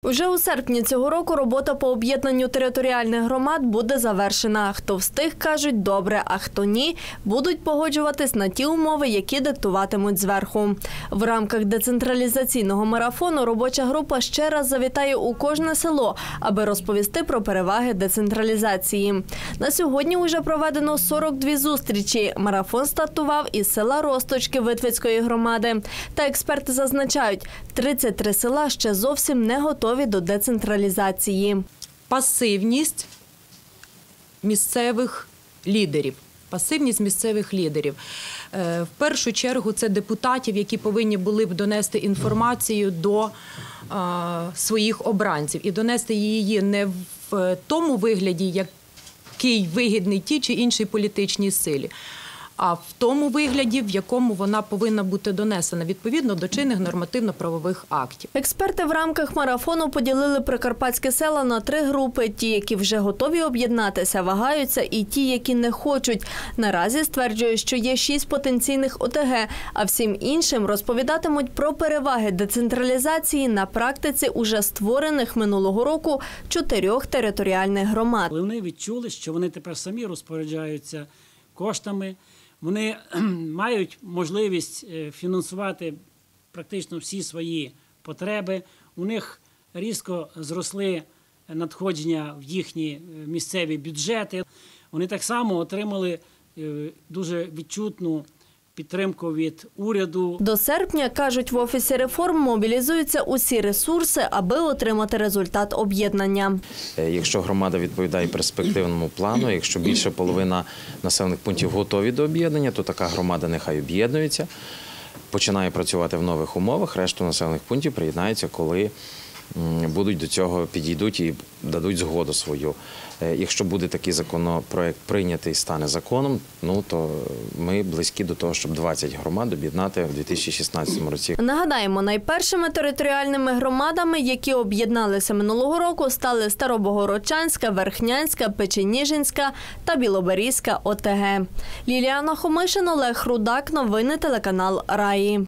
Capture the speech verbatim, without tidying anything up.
Уже у серпні цього року робота по об'єднанню територіальних громад буде завершена. Хто встиг, кажуть, добре, а хто ні, будуть погоджуватись на ті умови, які диктуватимуть зверху. В рамках децентралізаційного марафону робоча група ще раз завітає у кожне село, аби розповісти про переваги децентралізації. На сьогодні вже проведено сорок дві зустрічі. Марафон стартував із села Росточки Витвицької громади. Та експерти зазначають, тридцять три села ще зовсім не готові до децентралізації. Пасивність місцевих лідерів. Пасивність місцевих лідерів. В першу чергу це депутатів, які повинні були б донести інформацію до своїх обранців. І донести її не в тому вигляді, який вигідний тій чи іншій політичній силі, а в тому вигляді, в якому вона повинна бути донесена, відповідно до чинних нормативно-правових актів. Експерти в рамках марафону поділили прикарпатські села на три групи. Ті, які вже готові об'єднатися, вагаються, і ті, які не хочуть. Наразі стверджують, що є шість потенційних О Те Ге, а всім іншим розповідатимуть про переваги децентралізації на практиці уже створених минулого року чотирьох територіальних громад. Вони відчули, що вони тепер самі розпоряджаються коштами. Вони мають можливість фінансувати практично всі свої потреби. У них різко зросли надходження в їхні місцеві бюджети. Вони так само отримали дуже відчутну підтримку від уряду. До серпня, кажуть в Офісі реформ, мобілізуються усі ресурси, аби отримати результат об'єднання. Якщо громада відповідає перспективному плану, якщо більше половина населених пунктів готові до об'єднання, то така громада нехай об'єднується, починає працювати в нових умовах, решту населених пунктів приєднаються, коли будуть до цього підійдуть і дадуть згоду свою. Якщо буде такий законопроект прийнятий і стане законом, ну то ми близькі до того, щоб двадцять громад об'єднати в дві тисячі шістнадцятому році. Нагадаємо, найпершими територіальними громадами, які об'єдналися минулого року, стали Старобогородчанська, Верхнянська, Печеніжинська та Білоберізька О Те Ге. Ліліана Хомишин, Олег Рудак. Новини телеканал Раї.